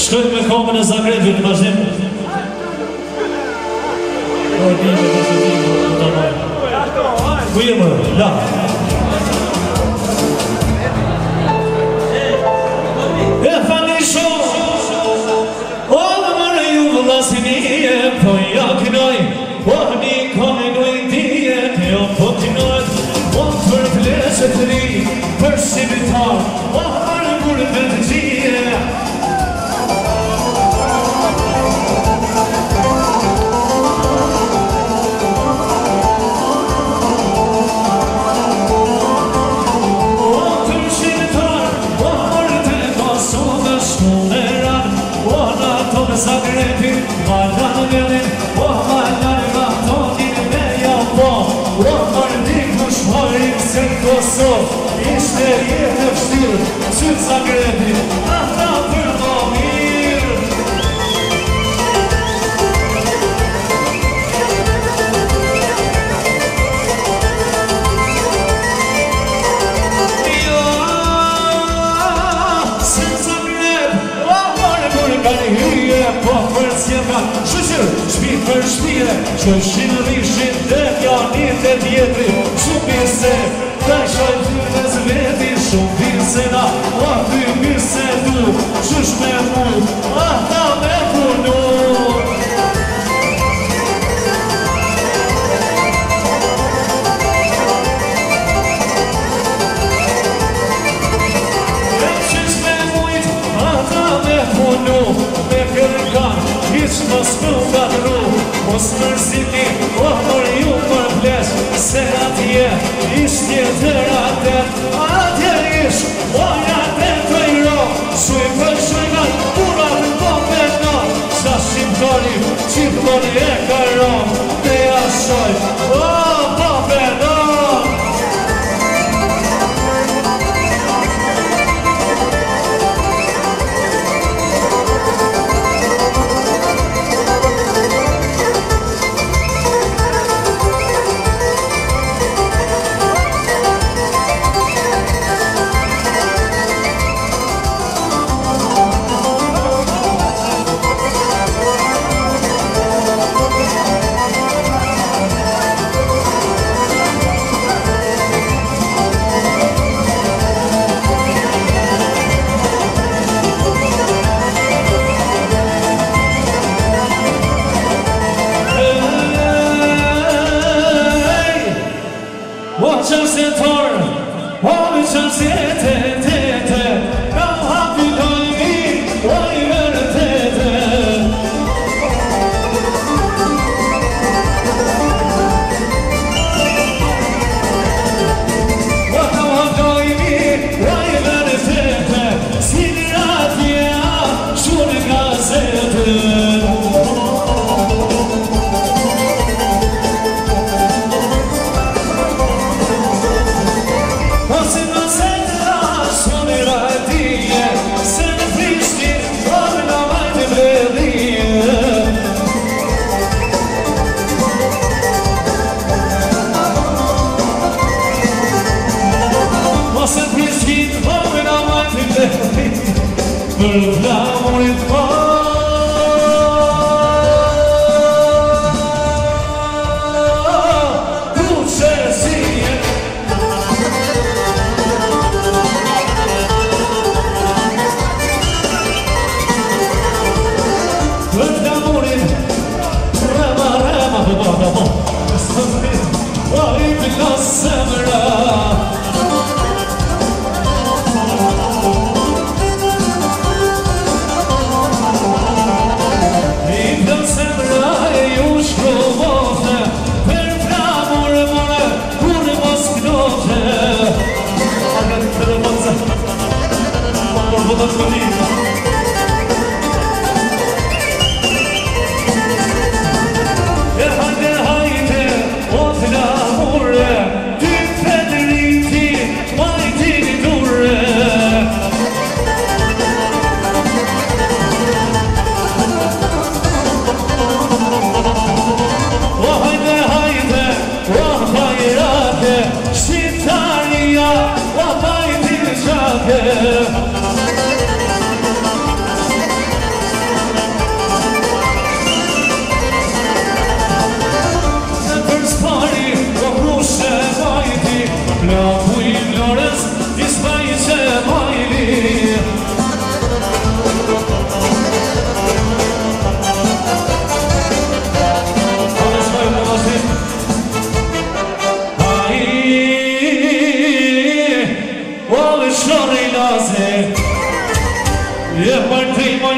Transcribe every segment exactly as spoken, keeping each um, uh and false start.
Shkojmë me komën e Zagrebit, vazhdim. O, dime, dhe se dime, në të majë. Ku jemë, la. E fani shumë, o, më mërë ju vëllasinije, po ja kënoj, o, një kone gojtije, te o po t'inojt, o, për pleshe të ri, për shqipitar, o, mërë mërë vendëgjije. Zagrebi, malan vjenin, o malan vatonin me japo, o mërdik më shmarim se në Kosovë, ishte jetë vështirë, që Zagrebi, ata për do mirë. Jo, se Zagreb, o mërë mërë ka një hyje, po për s'jema, shëshër, shpi për shpire, shëshin rishin dhe pjanit e tjetri, shumë pise, dhe shaj ty me zveti, shumë pise na, o ty pise du, shësh me mu, ata me punu. Mos më ngatru, mos mërziti, o mër ju mër bles, se atje ishtje tëra tët, atje ish, o jatë të i ro, shuj për shujnat, purat në popet në, sa shqiptoni, qiptoni e karon, te ashoj, o popet në. Você não sente lá.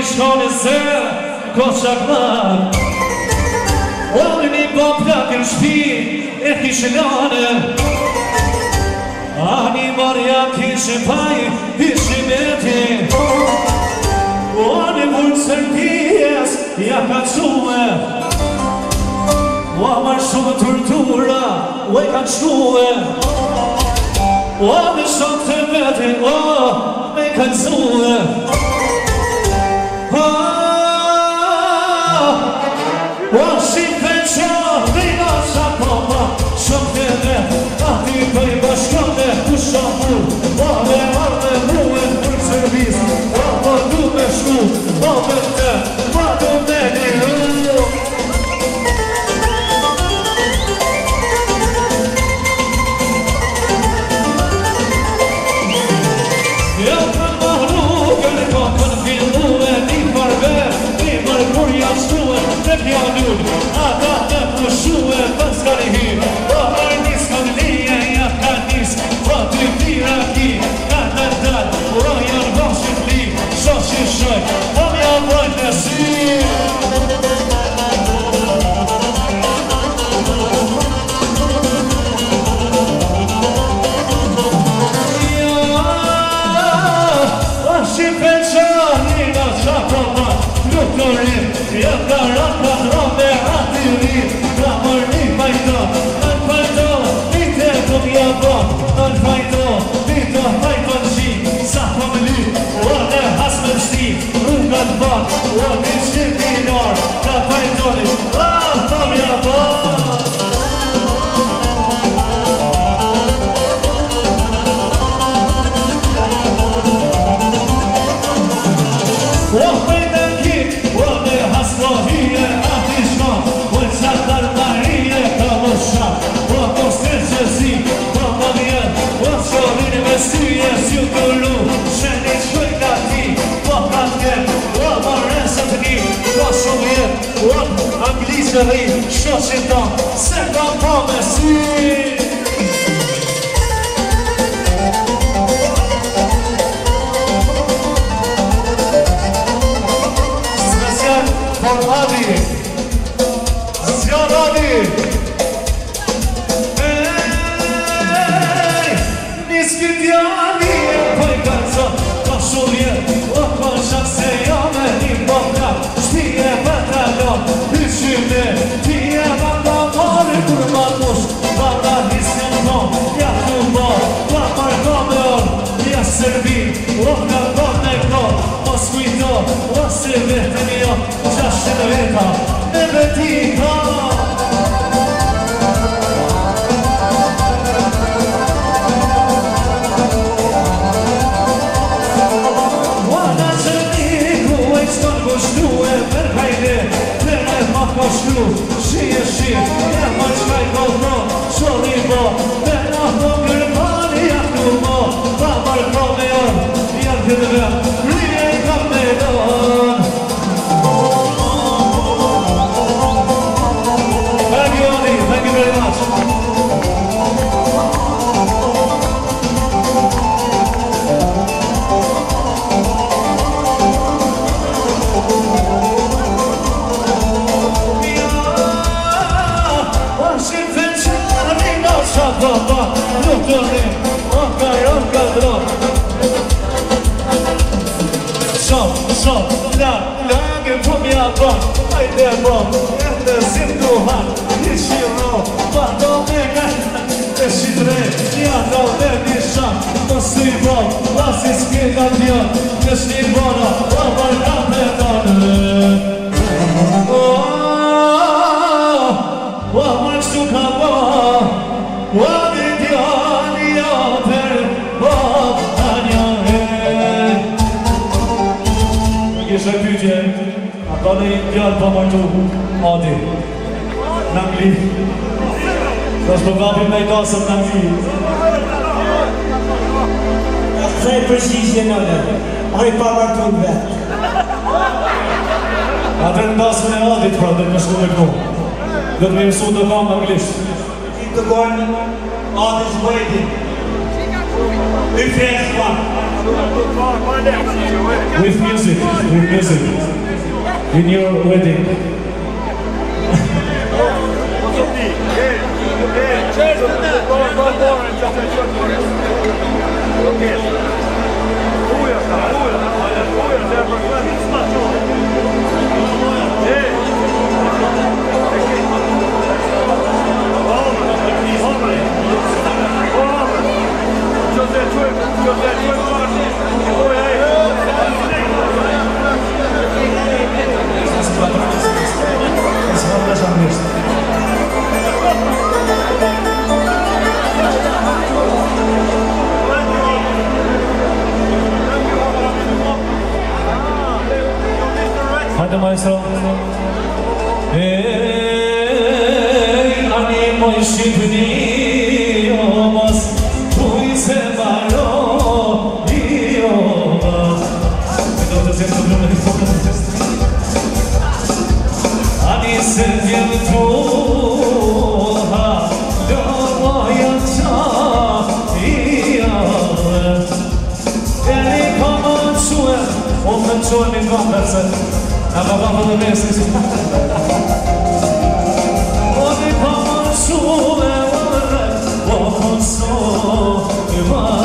shkone se ko qaklar O në një po plakën shpi e kishë lane A një marja kishë paj ishë beti O në mund sërpijes ja ka qume O marë shumë tortura o e ka qume O në shumë të vete o me ka qume O shqipe qa vina qa papa Shumë të dhe a ti pëj bashkane ku shamur O me arme muën për servis O më du me shku O me te ma du me një Ja për ma rrugën ka për fillu e një parve Një mërë kur janë shtuën Në pjanun, ata të pushuë për s'ka një hi O mërë nis këm lije, ja ka nis O ty tira ki, ka të dalë O janë bashkët li, shoshë shoj O mja vojnë në si O shqipe qa, njëna qa përma Nuk të rrim, ja ka rata rame ati rrim Ka mërë një fajto, në fajto, një të këm ja bon Në fajto, një të fajto në qi Sa po më ly, o në has më shti Rrugat bon, o një qim dinar Ka fajtoni, a këm ja bon O pëjtë në kik, o në haslohije ati shka O në qatar marije ka më shak O të stërë që zi, o më vjen O të shorin me syje s'ju të lu Sheni qëj ka ti, o ka t'ken O më resët një, o shumë jet O të anglisë rri, shoshin ta Se ka po me sy Por Adi Zjan Adi Ej Niski t'jani Poj kërco Ka shumë jet O ka shak se jame Një boka Shtije batalon Hyqime Ti e banda mori Kur ma mush Banda hisën ton Ja të mor Pa marko me or Ja servin O ka kon me kon Mos kujto O se vetën jo Qashtë në veta Në vetika Wana që një ku e qëton kushtu e për kajde Për e ma kushtu Shie shie E ma qkaj kohno Qoli bo Për na po kërmani Jaktu mo Pa marko me on Janë të dhe Rije i kam me don Thank you, Adi. Thank you very much. Shop, shop, la, lagë po mja bon Hajde bon, e të zim të han Një shiro, pa do me nga E shitre, ja do me një shak Po si bon, pasi s'ke ka t'jon Në shni bona, o marka me tonë O, o mark shtu ka bo O me t'jani jo për bo t'anjo Kishe pyqe, a ka në i djallë pa martu Adi Në Angli Ka shpo kapim me i kasëm në Angli Kësaj përshishje nële A i pa martu në vetë A të në kasëm e Adit pra dhe në shku me këtu Dhe të me mësu të kam në Anglisht Ti të gojnë Adis waiting With music, with music, in your wedding. Hadi maestro. Ey, animo işitmiyoruz, duyse malo diyoruz. Ani sevgim tuha, domoyanca diyoruz. Eli komançuem, omançuem konversen. Ama babamın mesajı. Oni pomoću me vore, pomoću me vore.